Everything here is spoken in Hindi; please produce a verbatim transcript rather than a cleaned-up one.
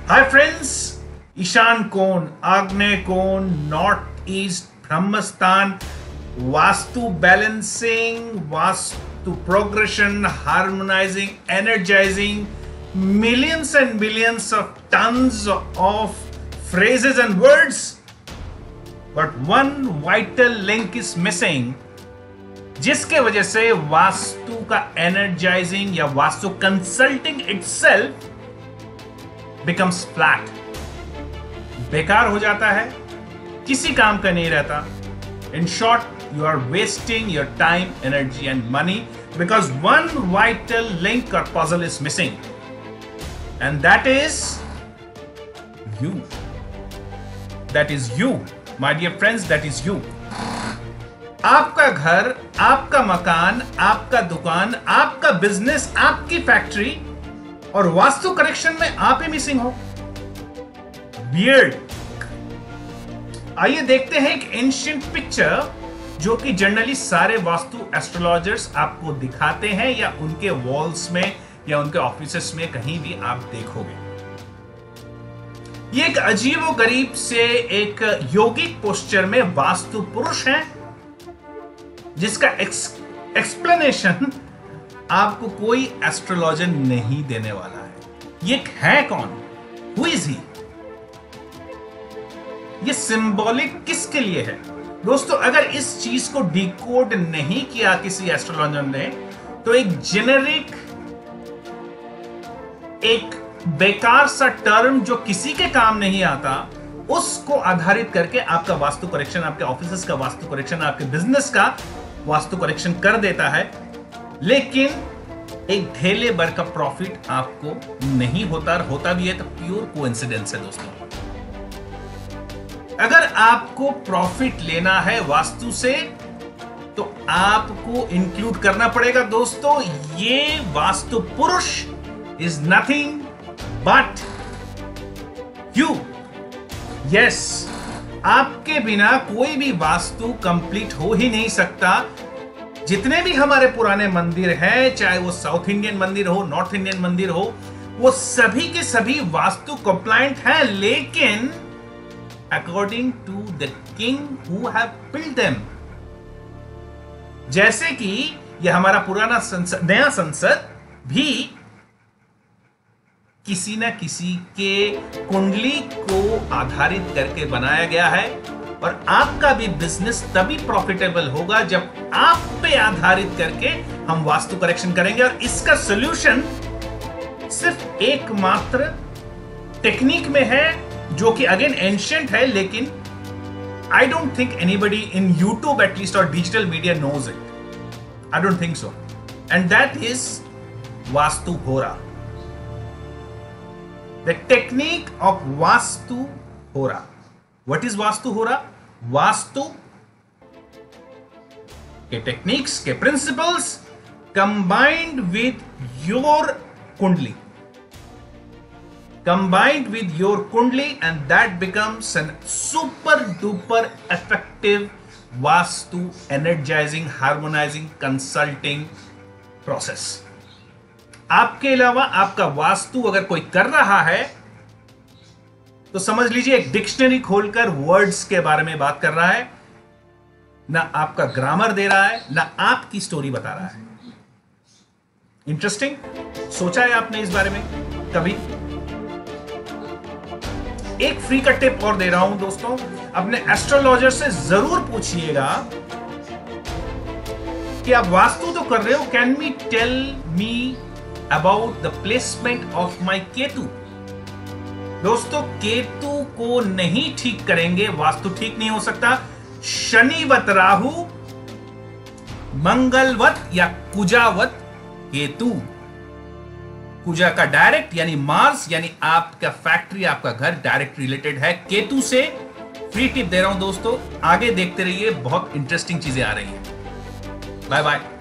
हाय फ्रेंड्स, ईशान कोण, आग्नेय कोण, नॉर्थ ईस्ट, ब्रह्मस्थान, vastu balancing, vastu progression, harmonising, energising, millions and millions of tons of phrases and words, but one vital link is missing, जिसके वजह से वास्तु का एनर्जाइजिंग या vastu consulting itself becomes flat, बेकार हो जाता है, किसी काम का नहीं रहता. In short, you are wasting your time, energy and money because one vital link or puzzle is missing, and that is you. That is you, my dear friends, that is you. आपका घर, आपका मकान, आपका दुकान, आपका बिजनेस, आपकी फैक्ट्री और वास्तु करेक्शन में आप ही मिसिंग हो. वियर्ड. आइए देखते हैं एक एंशिएंट पिक्चर जो कि जनरली सारे वास्तु एस्ट्रोलॉजर्स आपको दिखाते हैं या उनके वॉल्स में या उनके ऑफिसेस में कहीं भी आप देखोगे. ये एक अजीबोगरीब से एक योगिक पोस्चर में वास्तु पुरुष है जिसका एक्सप्लेनेशन आपको कोई एस्ट्रोलॉजर नहीं देने वाला है. ये है कौन? Who is he? ये सिंबॉलिक किसके लिए है? दोस्तों, अगर इस चीज को डिकोड नहीं किया किसी एस्ट्रोलॉजर ने तो एक जेनेरिक, एक बेकार सा टर्म जो किसी के काम नहीं आता उसको आधारित करके आपका वास्तु करेक्शन, आपके ऑफिस का वास्तु करेक्शन, आपके बिजनेस का वास्तु करेक्शन कर देता है, लेकिन एक ढेले भर का प्रॉफिट आपको नहीं होता. होता भी है तो प्योर कोइंसिडेंस है. दोस्तों, अगर आपको प्रॉफिट लेना है वास्तु से तो आपको इंक्लूड करना पड़ेगा. दोस्तों, ये Vastu Purush is nothing but you. Yes, आपके बिना कोई भी वास्तु कंप्लीट हो ही नहीं सकता. जितने भी हमारे पुराने मंदिर हैं, चाहे वो साउथ इंडियन मंदिर हो, नॉर्थ इंडियन मंदिर हो, वो सभी के सभी वास्तु कंप्लायंट हैं, लेकिन according to the king who have built them. जैसे कि यह हमारा पुराना संसद, नया संसद भी किसी ना किसी के कुंडली को आधारित करके बनाया गया है. और आपका भी बिजनेस तभी प्रॉफिटेबल होगा जब आप पे आधारित करके हम वास्तु करेक्शन करेंगे. और इसका सॉल्यूशन सिर्फ एकमात्र टेक्निक में है जो कि अगेन एंशिएंट है, लेकिन I don't think anybody in YouTube at least और digital media knows it. I don't think so. And that is vastu Hora. The technique of vastu होरा. What is वास्तु होरा? वास्तु के टेक्निक्स के principles combined with your kundli, combined with your kundli, and that becomes an super duper effective vastu energising, harmonising, consulting process. आपके अलावा आपका वास्तु अगर कोई कर रहा है तो समझ लीजिए एक डिक्शनरी खोलकर वर्ड्स के बारे में बात कर रहा है, ना आपका ग्रामर दे रहा है, ना आपकी स्टोरी बता रहा है. इंटरेस्टिंग. सोचा है आपने इस बारे में कभी? एक फ्री का टिप और दे रहा हूं दोस्तों, अपने एस्ट्रोलॉजर से जरूर पूछिएगा कि आप वास्तु तो कर रहे हो, can me tell me about the placement of my Ketu. दोस्तों, केतु को नहीं ठीक करेंगे वास्तु ठीक नहीं हो सकता. शनिवत राहु, मंगलवत या कुजावत केतु. कुजा का डायरेक्ट यानी मार्स, यानी आपका फैक्ट्री, आपका घर डायरेक्ट रिलेटेड है केतु से. फ्री टिप दे रहा हूं दोस्तों, आगे देखते रहिए, बहुत इंटरेस्टिंग चीजें आ रही हैं. Bye bye.